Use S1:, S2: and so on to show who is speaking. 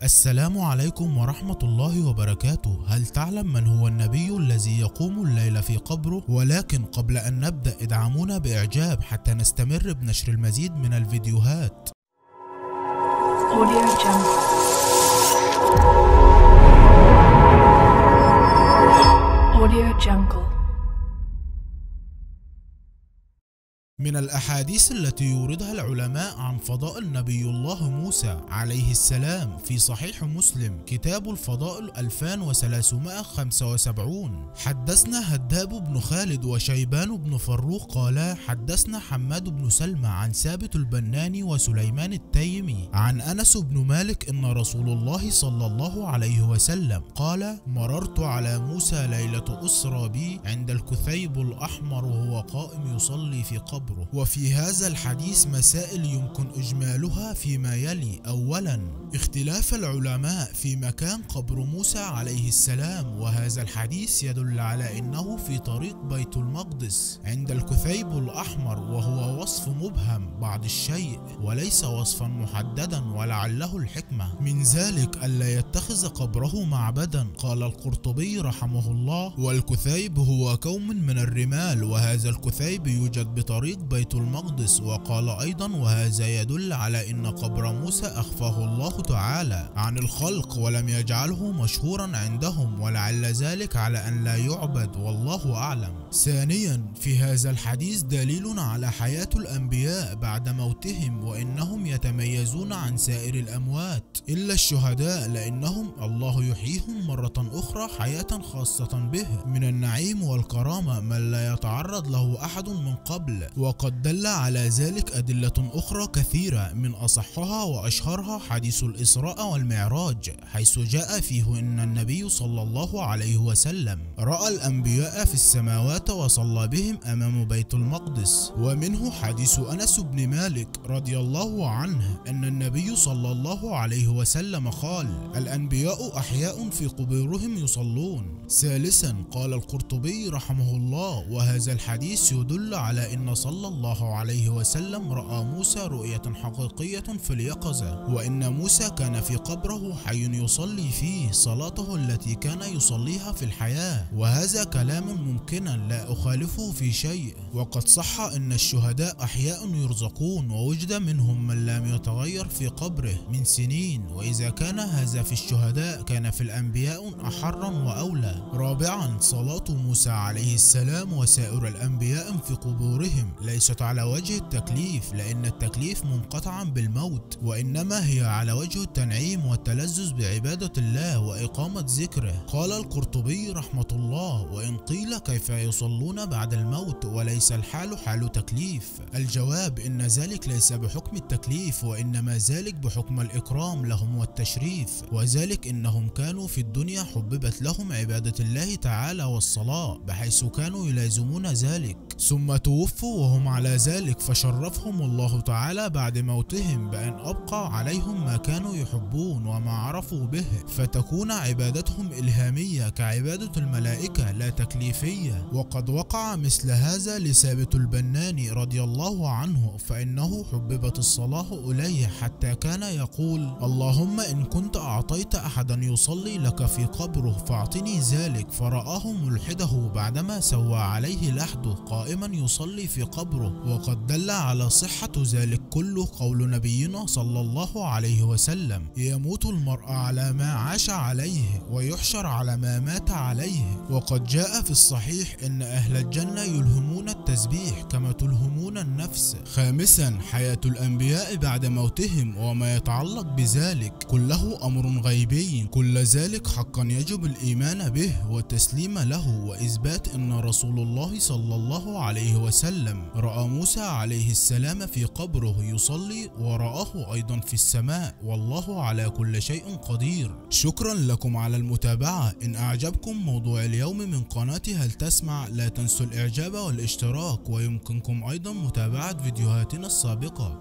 S1: السلام عليكم ورحمة الله وبركاته. هل تعلم من هو النبي الذي يقوم الليل في قبره؟ ولكن قبل أن نبدأ ادعمونا بإعجاب حتى نستمر بنشر المزيد من الفيديوهات.
S2: Audio Jungle.
S1: من الأحاديث التي يوردها العلماء عن فضائل نبي الله موسى عليه السلام في صحيح مسلم كتاب الفضائل 2375. حدثنا هداب بن خالد وشيبان بن فروخ قالا حدثنا حماد بن سلمى عن ثابت البناني وسليمان التيمي عن أنس بن مالك إن رسول الله صلى الله عليه وسلم قال: مررت على موسى ليلة أسرى بي عند الكثيب الأحمر وهو قائم يصلي في قبره. وفي هذا الحديث مسائل يمكن إجمالها فيما يلي. أولا، اختلاف العلماء في مكان قبر موسى عليه السلام، وهذا الحديث يدل على أنه في طريق بيت المقدس عند الكثيب الأحمر، وهو وصف مبهم بعض الشيء وليس وصفا محددا، ولعله الحكمة من ذلك ألا يتخذ قبره معبدا. قال القرطبي رحمه الله: والكثيب هو كوم من الرمال، وهذا الكثيب يوجد بطريق بيت المقدس. وقال أيضا: وهذا يدل على أن قبر موسى أخفاه الله تعالى عن الخلق ولم يجعله مشهورا عندهم، ولعل ذلك على أن لا يعبد، والله أعلم. ثانيا، في هذا الحديث دليل على حياة الأنبياء بعد موتهم، وإنهم يتميزون عن سائر الأموات إلا الشهداء، لأنهم الله يحييهم مرة أخرى حياة خاصة به من النعيم والكرامة من لا يتعرض له أحد من قبل. وقد دل على ذلك أدلة أخرى كثيرة، من أصحها وأشهرها حديث الإسراء والمعراج، حيث جاء فيه أن النبي صلى الله عليه وسلم رأى الأنبياء في السماوات وصلى بهم أمام بيت المقدس. ومنه حديث أنس بن مالك رضي الله عنه أن النبي صلى الله عليه وسلم قال: الأنبياء أحياء في قبورهم يصلون. ثالثا، قال القرطبي رحمه الله: وهذا الحديث يدل على أن صلى الله عليه وسلم رأى موسى رؤية حقيقية في اليقظة، وإن موسى كان في قبره حي يصلي فيه صلاته التي كان يصليها في الحياة، وهذا كلام ممكنا لا أخالفه في شيء. وقد صح أن الشهداء أحياء يرزقون، ووجد منهم من لم يتغير في قبره من سنين، وإذا كان هذا في الشهداء كان في الأنبياء أحرا وأولى. رابعا، صلاة موسى عليه السلام وسائر الأنبياء في قبورهم ليست على وجه التكليف، لأن التكليف منقطعا بالموت، وإنما هي على وجه التنعيم والتلذذ بعبادة الله وإقامة ذكره. قال القرطبي رحمة الله: وإن قيل كيف يصلون بعد الموت وليس الحال حال تكليف؟ الجواب: إن ذلك ليس بحكم التكليف، وإنما ذلك بحكم الإكرام لهم والتشريف، وذلك إنهم كانوا في الدنيا حببت لهم عبادة الله تعالى والصلاة، بحيث كانوا يلازمون ذلك، ثم توفوا وهم على ذلك، فشرفهم الله تعالى بعد موتهم بأن أبقى عليهم ما كانوا يحبون وما عرفوا به، فتكون عبادتهم إلهامية كعبادة الملائكة لا تكليفية. وقد وقع مثل هذا لثابت البناني رضي الله عنه، فإنه حببت الصلاة إليه حتى كان يقول: اللهم إن كنت أعطيت أحدا يصلي لك في قبره فاعطني ذلك، فرآه ملحده بعدما سوى عليه لحده قائما يصلي في قبره. وقد دل على صحة ذلك كله قول نبينا صلى الله عليه وسلم: يموت المرء على ما عاش عليه ويحشر على ما مات عليه. وقد جاء في الصحيح إن أهل الجنة يلهمون التسبيح كما تلهمون النفس. خامسا، حياة الأنبياء بعد موتهم وما يتعلق بذلك كله أمر غيبي، كل ذلك حقا يجب الإيمان به والتسليم له، وإثبات أن رسول الله صلى الله عليه وسلم رأى موسى عليه السلام في قبره يصلي، ورآه أيضا في السماء، والله على كل شيء قدير. شكرا لكم على المتابعة. إن أعجبكم موضوع اليوم من قناة هل تسمع لا تنسوا الإعجاب والاشتراك، ويمكنكم أيضا متابعة فيديوهاتنا السابقة.